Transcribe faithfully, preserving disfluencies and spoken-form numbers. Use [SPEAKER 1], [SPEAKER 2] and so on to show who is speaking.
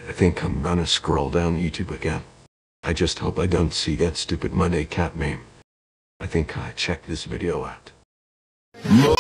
[SPEAKER 1] I think I'm gonna scroll down YouTube again. I just hope I don't see that stupid Monday cat meme. I think I checked this video out.